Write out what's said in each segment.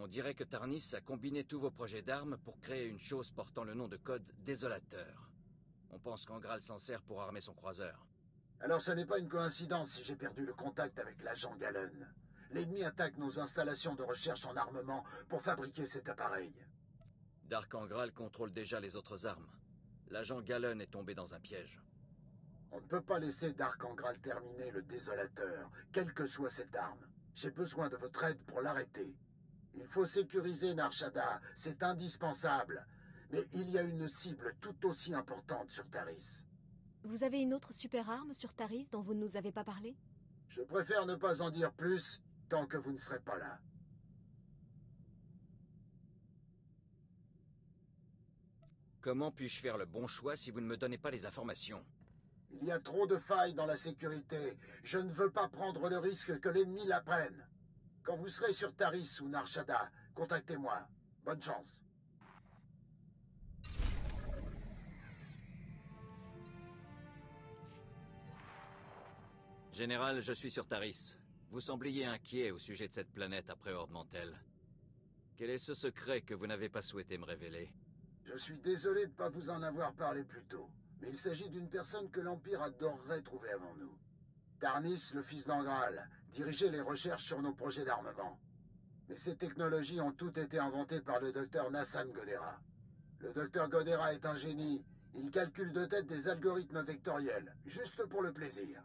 dirait que Tarnis a combiné tous vos projets d'armes pour créer une chose portant le nom de code Désolateur. On pense qu'Angral s'en sert pour armer son croiseur. Alors ce n'est pas une coïncidence si j'ai perdu le contact avec l'agent Galen. L'ennemi attaque nos installations de recherche en armement pour fabriquer cet appareil. Dark Angral contrôle déjà les autres armes. L'agent Galen est tombé dans un piège. On ne peut pas laisser Dark Angral terminer le Désolateur, quelle que soit cette arme. J'ai besoin de votre aide pour l'arrêter. Il faut sécuriser Nar Shaddaa, c'est indispensable. Mais il y a une cible tout aussi importante sur Taris. Vous avez une autre super arme sur Taris dont vous ne nous avez pas parlé? Je préfère ne pas en dire plus tant que vous ne serez pas là. Comment puis-je faire le bon choix si vous ne me donnez pas les informations? Il y a trop de failles dans la sécurité. Je ne veux pas prendre le risque que l'ennemi la prenne. Quand vous serez sur Taris ou Nar Shaddaa, contactez-moi. Bonne chance. Général, je suis sur Taris. Vous sembliez inquiet au sujet de cette planète après Horde Mantell. Quel est ce secret que vous n'avez pas souhaité me révéler? Je suis désolé de ne pas vous en avoir parlé plus tôt, mais il s'agit d'une personne que l'Empire adorerait trouver avant nous. Tarnis, le fils d'Angral, dirigeait les recherches sur nos projets d'armement. Mais ces technologies ont toutes été inventées par le docteur Nassan Godera. Le docteur Godera est un génie. Il calcule de tête des algorithmes vectoriels, juste pour le plaisir.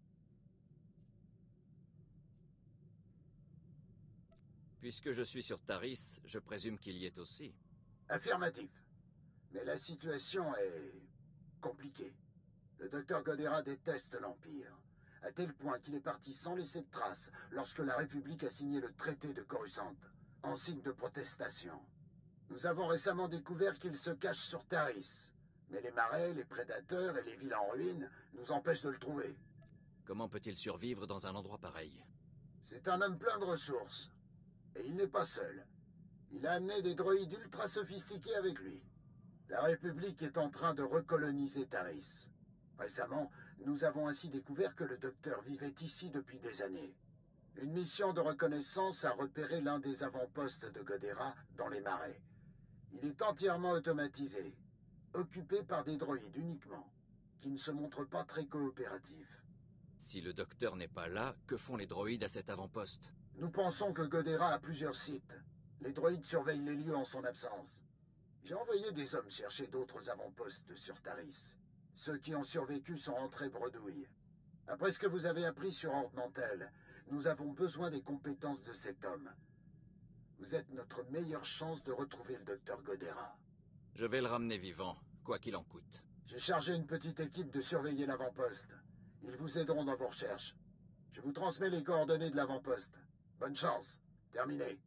Puisque je suis sur Taris, je présume qu'il y est aussi. Affirmatif. Mais la situation est compliquée. Le docteur Godera déteste l'Empire, à tel point qu'il est parti sans laisser de traces lorsque la République a signé le traité de Coruscant, en signe de protestation. Nous avons récemment découvert qu'il se cache sur Taris, mais les marais, les prédateurs et les villes en ruine nous empêchent de le trouver. Comment peut-il survivre dans un endroit pareil? C'est un homme plein de ressources. Et il n'est pas seul. Il a amené des droïdes ultra sophistiqués avec lui. La République est en train de recoloniser Taris. Récemment, nous avons ainsi découvert que le docteur vivait ici depuis des années. Une mission de reconnaissance a repéré l'un des avant-postes de Godera dans les marais. Il est entièrement automatisé, occupé par des droïdes uniquement, qui ne se montrent pas très coopératifs. Si le docteur n'est pas là, que font les droïdes à cet avant-poste? Nous pensons que Godera a plusieurs sites. Les droïdes surveillent les lieux en son absence. J'ai envoyé des hommes chercher d'autres avant-postes sur Taris. Ceux qui ont survécu sont rentrés bredouilles. Après ce que vous avez appris sur Horde Mantell, nous avons besoin des compétences de cet homme. Vous êtes notre meilleure chance de retrouver le docteur Godera. Je vais le ramener vivant, quoi qu'il en coûte. J'ai chargé une petite équipe de surveiller l'avant-poste. Ils vous aideront dans vos recherches. Je vous transmets les coordonnées de l'avant-poste. Bonne chance. Terminé.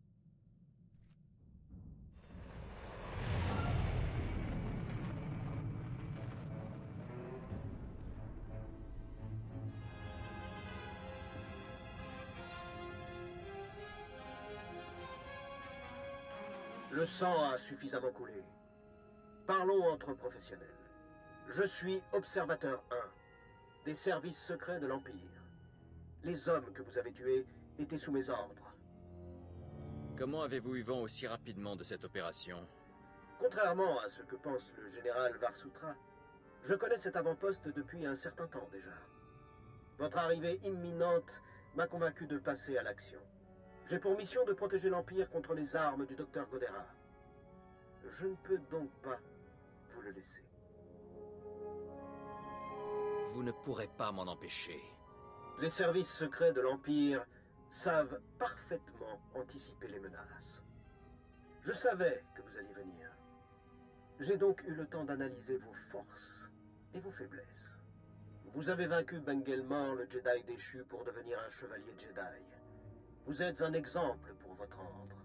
Le sang a suffisamment coulé. Parlons entre professionnels. Je suis Observateur 1, des services secrets de l'Empire. Les hommes que vous avez tués étaient sous mes ordres. Comment avez-vous eu vent aussi rapidement de cette opération? Contrairement à ce que pense le général Varsoutra, je connais cet avant-poste depuis un certain temps déjà. Votre arrivée imminente m'a convaincu de passer à l'action. J'ai pour mission de protéger l'Empire contre les armes du docteur Godera. Je ne peux donc pas vous le laisser. Vous ne pourrez pas m'en empêcher. Les services secrets de l'Empire savent parfaitement anticiper les menaces. Je savais que vous alliez venir. J'ai donc eu le temps d'analyser vos forces et vos faiblesses. Vous avez vaincu Bengelmor, le Jedi déchu, pour devenir un chevalier Jedi. Vous êtes un exemple pour votre ordre.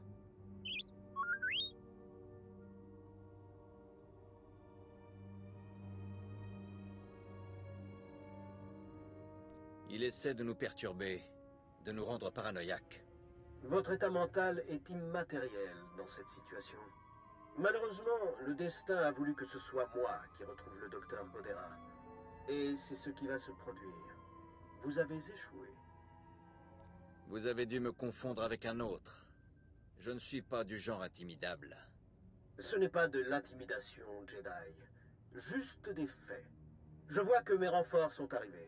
Il essaie de nous perturber, de nous rendre paranoïaques. Votre état mental est immatériel dans cette situation. Malheureusement, le destin a voulu que ce soit moi qui retrouve le docteur Godera. Et c'est ce qui va se produire. Vous avez échoué. Vous avez dû me confondre avec un autre. Je ne suis pas du genre intimidable. Ce n'est pas de l'intimidation, Jedi. Juste des faits. Je vois que mes renforts sont arrivés.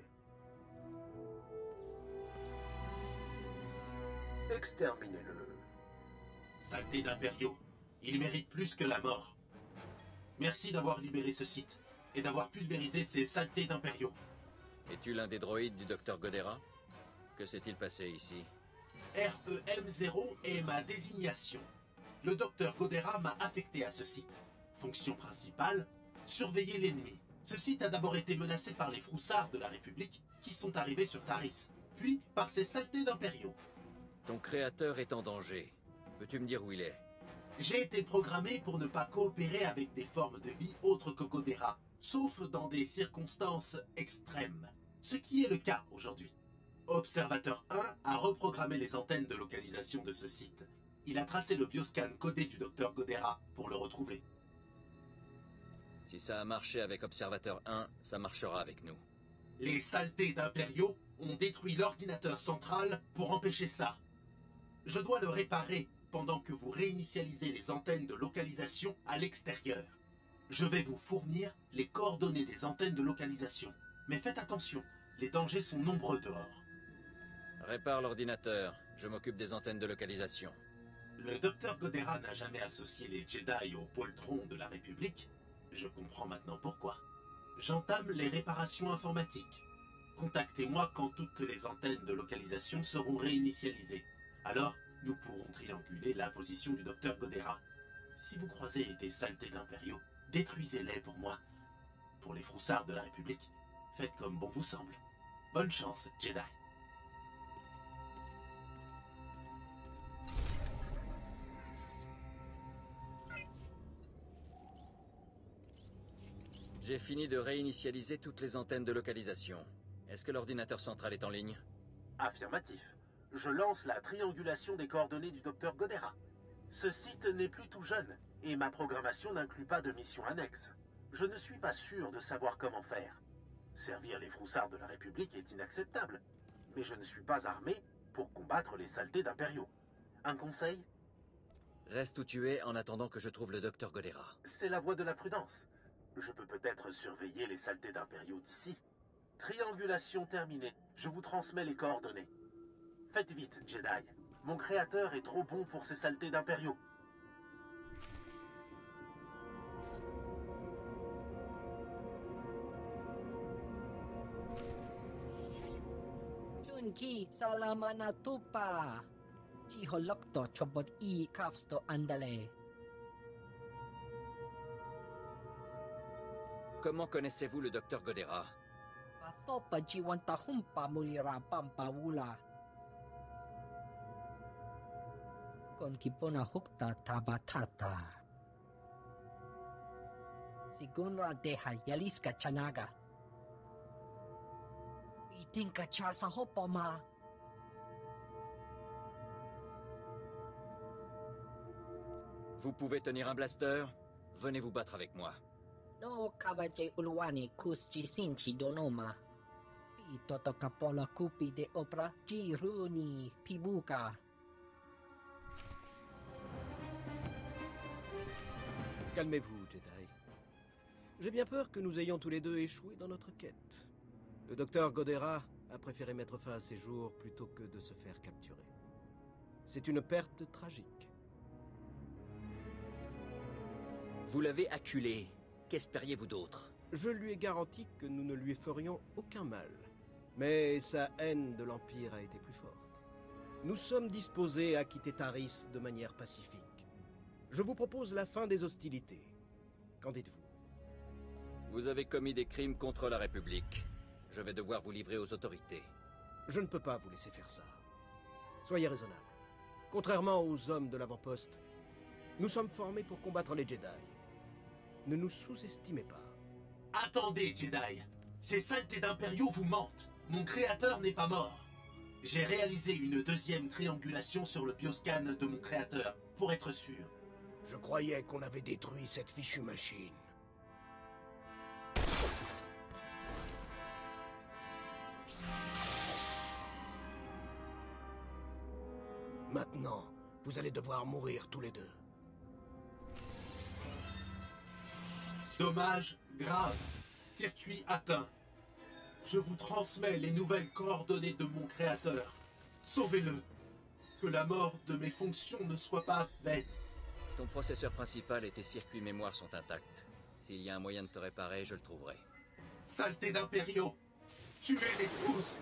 Exterminez-le. Saleté d'impériaux. Il mérite plus que la mort. Merci d'avoir libéré ce site et d'avoir pulvérisé ces saletés d'impériaux. Es-tu l'un des droïdes du docteur Godera? Que s'est-il passé ici? REM0 est ma désignation. Le docteur Godera m'a affecté à ce site. Fonction principale, surveiller l'ennemi. Ce site a d'abord été menacé par les froussards de la République qui sont arrivés sur Taris, puis par ces saletés d'impériaux. Ton créateur est en danger. Peux-tu me dire où il est? J'ai été programmé pour ne pas coopérer avec des formes de vie autres que Godera, sauf dans des circonstances extrêmes. Ce qui est le cas aujourd'hui. Observateur 1 a reprogrammé les antennes de localisation de ce site. Il a tracé le bioscan codé du docteur Godera pour le retrouver. Si ça a marché avec Observateur 1, ça marchera avec nous. Les saletés d'impériaux ont détruit l'ordinateur central pour empêcher ça. Je dois le réparer pendant que vous réinitialisez les antennes de localisation à l'extérieur. Je vais vous fournir les coordonnées des antennes de localisation. Mais faites attention, les dangers sont nombreux dehors. Répare l'ordinateur. Je m'occupe des antennes de localisation. Le docteur Godera n'a jamais associé les Jedi au poltron de la République. Je comprends maintenant pourquoi. J'entame les réparations informatiques. Contactez-moi quand toutes les antennes de localisation seront réinitialisées. Alors, nous pourrons trianguler la position du docteur Godera. Si vous croisez des saletés d'impériaux, détruisez-les pour moi. Pour les froussards de la République, faites comme bon vous semble. Bonne chance, Jedi. J'ai fini de réinitialiser toutes les antennes de localisation. Est-ce que l'ordinateur central est en ligne? Affirmatif. Je lance la triangulation des coordonnées du docteur Godera. Ce site n'est plus tout jeune, et ma programmation n'inclut pas de mission annexe. Je ne suis pas sûr de savoir comment faire. Servir les froussards de la République est inacceptable, mais je ne suis pas armé pour combattre les saletés d'impériaux. Un conseil? Reste où tu es en attendant que je trouve le docteur Godera. C'est la voie de la prudence. Je peux peut-être surveiller les saletés d'impériaux d'ici. Triangulation terminée. Je vous transmets les coordonnées. Faites vite, Jedi. Mon créateur est trop bon pour ces saletés d'impériaux. Junki, salamat na tupa. Jiholok to chobot I kafs to andale. Comment connaissez-vous le docteur Godera? Pato pa jiwanta humpa mulira pampawula. Kon kipona hukta tabatata. Sigunra deha yaliska chanaga. Iting ka cha sa hopa ma. Vous pouvez tenir un blaster? Venez vous battre avec moi. No kawaje ulwani kusti sinchi donoma. Pitoto kapola kupi de opera jiruni pibuka. Calmez-vous, Jedi. J'ai bien peur que nous ayons tous les deux échoué dans notre quête. Le docteur Godera a préféré mettre fin à ses jours plutôt que de se faire capturer. C'est une perte tragique. Vous l'avez acculé. Qu'espériez-vous d'autre? Je lui ai garanti que nous ne lui ferions aucun mal. Mais sa haine de l'Empire a été plus forte. Nous sommes disposés à quitter Taris de manière pacifique. Je vous propose la fin des hostilités. Qu'en dites-vous? Vous avez commis des crimes contre la République. Je vais devoir vous livrer aux autorités. Je ne peux pas vous laisser faire ça. Soyez raisonnable. Contrairement aux hommes de l'avant-poste, nous sommes formés pour combattre les Jedi. Ne nous sous-estimez pas. Attendez, Jedi. Ces saletés d'impériaux vous mentent. Mon créateur n'est pas mort. J'ai réalisé une deuxième triangulation sur le bioscan de mon créateur, pour être sûr. Je croyais qu'on avait détruit cette fichue machine. Maintenant, Vous allez devoir mourir tous les deux. Dommage grave. Circuit atteint. Je vous transmets les nouvelles coordonnées de mon créateur. Sauvez-le. Que la mort de mes fonctions ne soit pas vaine. Ton processeur principal et tes circuits mémoire sont intacts. S'il y a un moyen de te réparer, je le trouverai. Saleté d'impériaux. Tuez-les tous.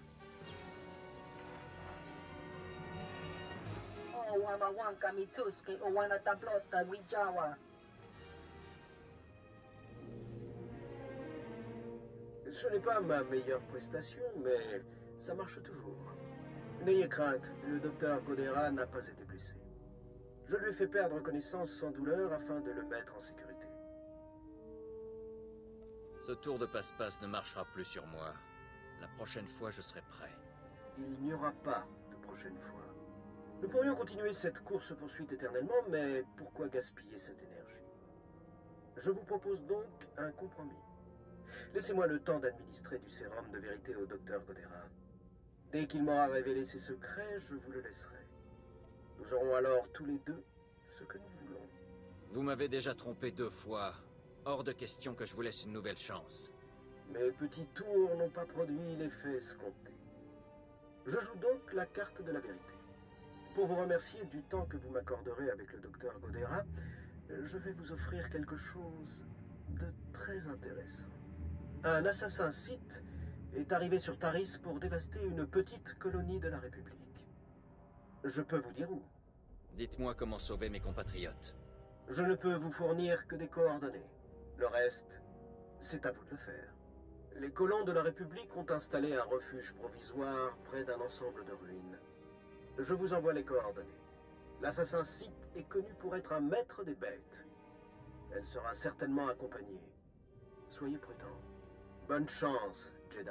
Ce n'est pas ma meilleure prestation, mais ça marche toujours. N'ayez crainte, le docteur Godera n'a pas été blessé. Je lui ai fait perdre connaissance sans douleur afin de le mettre en sécurité. Ce tour de passe-passe ne marchera plus sur moi. La prochaine fois, je serai prêt. Il n'y aura pas de prochaine fois. Nous pourrions continuer cette course-poursuite éternellement, mais pourquoi gaspiller cette énergie? Je vous propose donc un compromis. Laissez-moi le temps d'administrer du sérum de vérité au docteur Godera. Dès qu'il m'aura révélé ses secrets, je vous le laisserai. Nous aurons alors tous les deux ce que nous voulons. Vous m'avez déjà trompé 2 fois. Hors de question que je vous laisse une nouvelle chance. Mes petits tours n'ont pas produit l'effet escompté. Je joue donc la carte de la vérité. Pour vous remercier du temps que vous m'accorderez avec le docteur Godera, je vais vous offrir quelque chose de très intéressant. Un assassin Sith est arrivé sur Taris pour dévaster une petite colonie de la République. Je peux vous dire où. Dites-moi comment sauver mes compatriotes. Je ne peux vous fournir que des coordonnées. Le reste, c'est à vous de le faire. Les colons de la République ont installé un refuge provisoire près d'un ensemble de ruines. Je vous envoie les coordonnées. L'assassin Sith est connu pour être un maître des bêtes. Elle sera certainement accompagnée. Soyez prudents. Bonne chance, Jedi.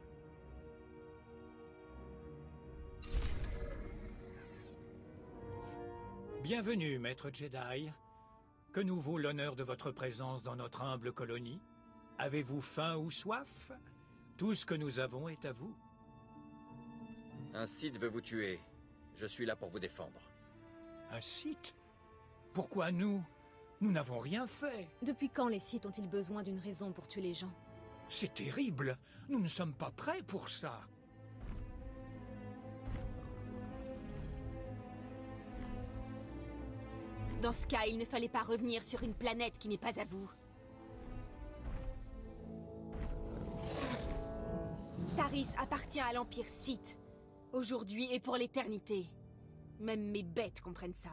Bienvenue, maître Jedi. Que nous vaut l'honneur de votre présence dans notre humble colonie? Avez-vous faim ou soif? Tout ce que nous avons est à vous. Un Sith veut vous tuer. Je suis là pour vous défendre. Un Sith? Pourquoi nous? Nous n'avons rien fait. Depuis quand les Sith ont-ils besoin d'une raison pour tuer les gens? C'est terrible. Nous ne sommes pas prêts pour ça. Dans ce cas, il ne fallait pas revenir sur une planète qui n'est pas à vous. Taris appartient à l'Empire Sith. Aujourd'hui et pour l'éternité. Même mes bêtes comprennent ça.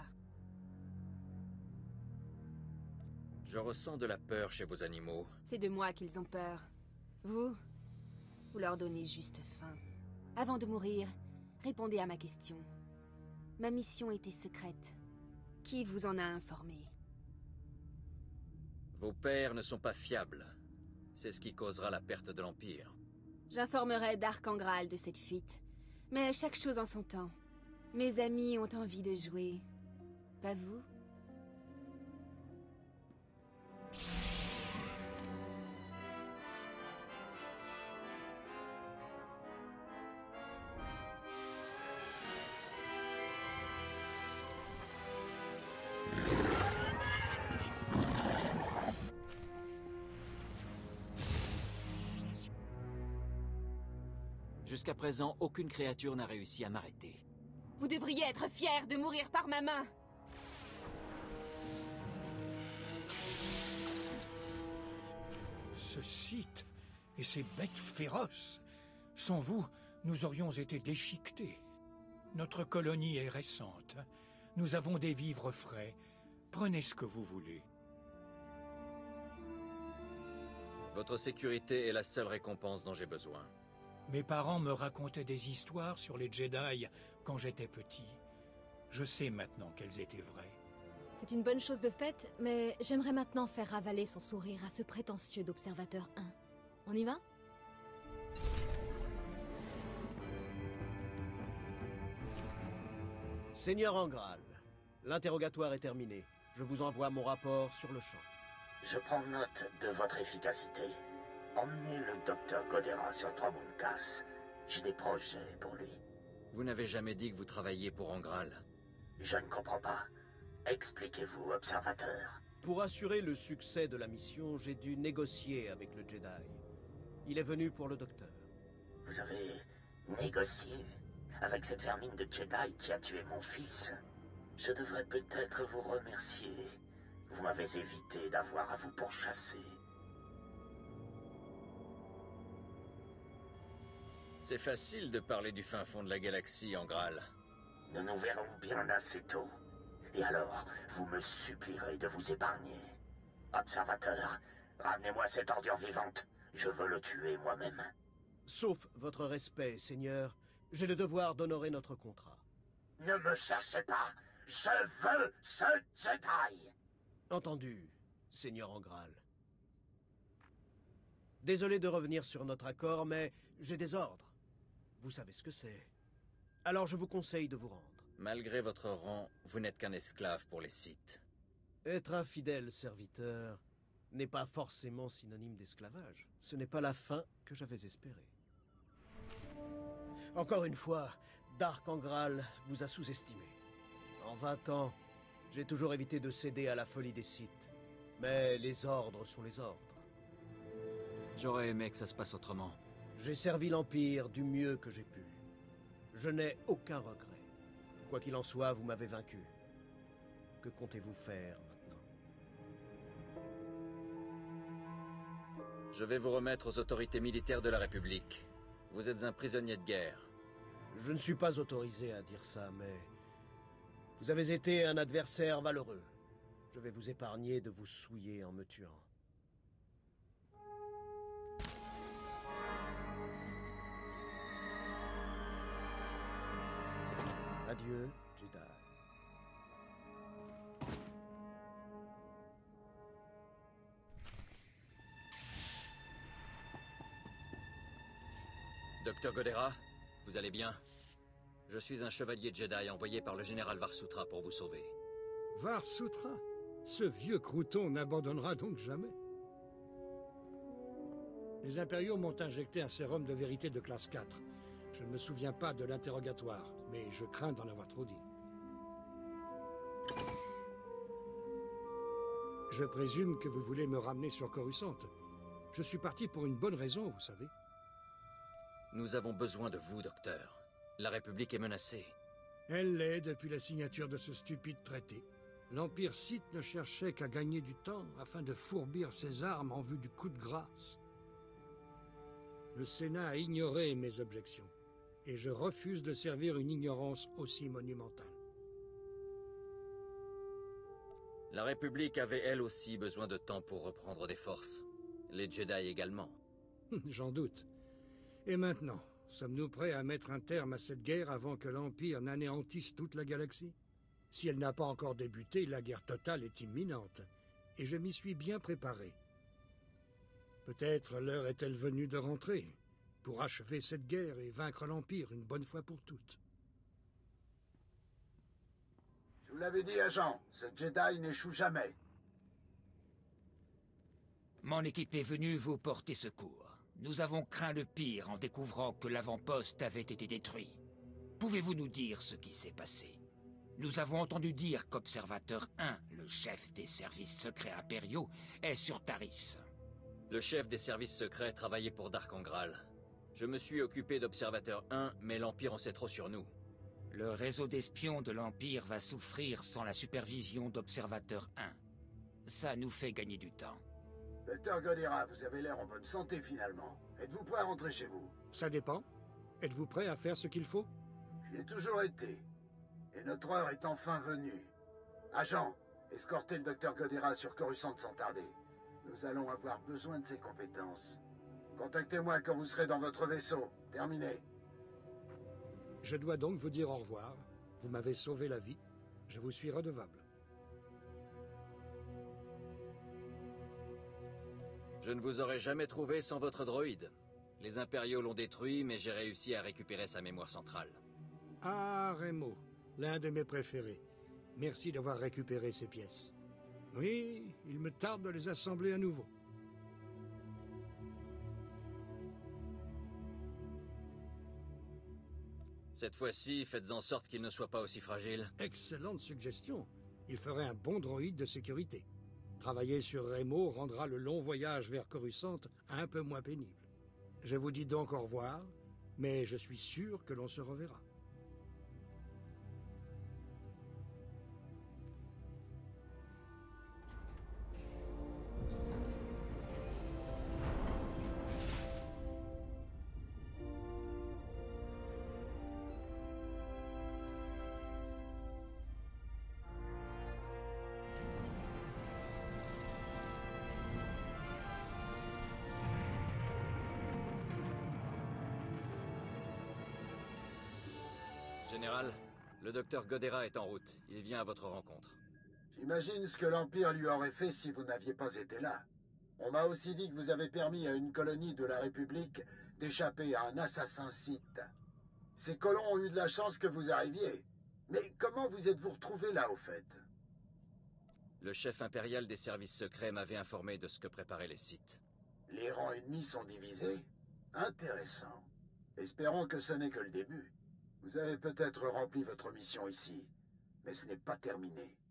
Je ressens de la peur chez vos animaux. C'est de moi qu'ils ont peur. Vous leur donnez juste faim. Avant de mourir, répondez à ma question. Ma mission était secrète. Qui vous en a informé? Vos pères ne sont pas fiables. C'est ce qui causera la perte de l'Empire. J'informerai Dark Angral de cette fuite. Mais chaque chose en son temps. Mes amis ont envie de jouer. Pas vous? Jusqu'à présent, aucune créature n'a réussi à m'arrêter. Vous devriez être fiers de mourir par ma main. Ce Sith et ces bêtes féroces. Sans vous, nous aurions été déchiquetés. Notre colonie est récente. Nous avons des vivres frais. Prenez ce que vous voulez. Votre sécurité est la seule récompense dont j'ai besoin. Mes parents me racontaient des histoires sur les Jedi quand j'étais petit. Je sais maintenant qu'elles étaient vraies. C'est une bonne chose de faite, mais j'aimerais maintenant faire ravaler son sourire à ce prétentieux d'Observateur 1. On y va? Seigneur Angral, l'interrogatoire est terminé. Je vous envoie mon rapport sur le champ. Je prends note de votre efficacité. Emmenez le docteur Godera sur Tromunkas. J'ai des projets pour lui. Vous n'avez jamais dit que vous travailliez pour Angral. Je ne comprends pas. Expliquez-vous, observateur. Pour assurer le succès de la mission, j'ai dû négocier avec le Jedi. Il est venu pour le docteur. Vous avez négocié avec cette vermine de Jedi qui a tué mon fils. Je devrais peut-être vous remercier. Vous m'avez évité d'avoir à vous pourchasser. C'est facile de parler du fin fond de la galaxie, Angral. Nous nous verrons bien assez tôt. Et alors, vous me supplierez de vous épargner. Observateur, ramenez-moi cette ordure vivante. Je veux le tuer moi-même. Sauf votre respect, Seigneur, j'ai le devoir d'honorer notre contrat. Ne me cherchez pas. Je veux ce Jedi. Entendu, Seigneur Angral. Désolé de revenir sur notre accord, mais j'ai des ordres. Vous savez ce que c'est. Alors je vous conseille de vous rendre. Malgré votre rang, vous n'êtes qu'un esclave pour les Sith. Être un fidèle serviteur n'est pas forcément synonyme d'esclavage. Ce n'est pas la fin que j'avais espérée. Encore une fois, Dark Angral vous a sous-estimé. En 20 ans, j'ai toujours évité de céder à la folie des Sith. Mais les ordres sont les ordres. J'aurais aimé que ça se passe autrement. J'ai servi l'Empire du mieux que j'ai pu. Je n'ai aucun regret. Quoi qu'il en soit, vous m'avez vaincu. Que comptez-vous faire maintenant? Je vais vous remettre aux autorités militaires de la République. Vous êtes un prisonnier de guerre. Je ne suis pas autorisé à dire ça, mais... vous avez été un adversaire valeureux. Je vais vous épargner de vous souiller en me tuant. Adieu, Jedi. Docteur Godera, vous allez bien? Je suis un chevalier Jedi envoyé par le général Varsoutra pour vous sauver. Varsoutra? Ce vieux crouton n'abandonnera donc jamais. Les impériaux m'ont injecté un sérum de vérité de classe 4. Je ne me souviens pas de l'interrogatoire, mais je crains d'en avoir trop dit. Je présume que vous voulez me ramener sur Coruscant. Je suis parti pour une bonne raison, vous savez. Nous avons besoin de vous, docteur. La République est menacée. Elle l'est depuis la signature de ce stupide traité. L'Empire Sith ne cherchait qu'à gagner du temps afin de fourbir ses armes en vue du coup de grâce. Le Sénat a ignoré mes objections, et je refuse de servir une ignorance aussi monumentale. La République avait elle aussi besoin de temps pour reprendre des forces. Les Jedi également. J'en doute. Et maintenant, sommes-nous prêts à mettre un terme à cette guerre avant que l'Empire n'anéantisse toute la galaxie? Si elle n'a pas encore débuté, la guerre totale est imminente, et je m'y suis bien préparé. Peut-être l'heure est-elle venue de rentrer, pour achever cette guerre et vaincre l'Empire une bonne fois pour toutes. Je vous l'avais dit, agent, ce Jedi n'échoue jamais. Mon équipe est venue vous porter secours. Nous avons craint le pire en découvrant que l'avant-poste avait été détruit. Pouvez-vous nous dire ce qui s'est passé? Nous avons entendu dire qu'Observateur 1, le chef des services secrets impériaux, est sur Taris. Le chef des services secrets travaillait pour Dark Angral. Je me suis occupé d'Observateur 1, mais l'Empire en sait trop sur nous. Le réseau d'espions de l'Empire va souffrir sans la supervision d'Observateur 1. Ça nous fait gagner du temps. Docteur Godera, vous avez l'air en bonne santé finalement. Êtes-vous prêt à rentrer chez vous? Ça dépend. Êtes-vous prêt à faire ce qu'il faut? J'y ai toujours été. Et notre heure est enfin venue. Agent, escortez le docteur Godera sur Coruscant sans tarder. Nous allons avoir besoin de ses compétences. Contactez-moi quand vous serez dans votre vaisseau. Terminé. Je dois donc vous dire au revoir. Vous m'avez sauvé la vie. Je vous suis redevable. Je ne vous aurais jamais trouvé sans votre droïde. Les impériaux l'ont détruit, mais j'ai réussi à récupérer sa mémoire centrale. Ah, Remo, l'un de mes préférés. Merci d'avoir récupéré ces pièces. Oui, il me tarde de les assembler à nouveau. Cette fois-ci, faites en sorte qu'il ne soit pas aussi fragile. Excellente suggestion. Il ferait un bon droïde de sécurité. Travailler sur Remo rendra le long voyage vers Coruscant un peu moins pénible. Je vous dis donc au revoir, mais je suis sûr que l'on se reverra. Général, le docteur Godera est en route. Il vient à votre rencontre. J'imagine ce que l'Empire lui aurait fait si vous n'aviez pas été là. On m'a aussi dit que vous avez permis à une colonie de la République d'échapper à un assassin Sith. Ces colons ont eu de la chance que vous arriviez. Mais comment vous êtes-vous retrouvé là, au fait? Le chef impérial des services secrets m'avait informé de ce que préparaient les Sith. Les rangs ennemis sont divisés? Intéressant. Espérons que ce n'est que le début. Vous avez peut-être rempli votre mission ici, mais ce n'est pas terminé.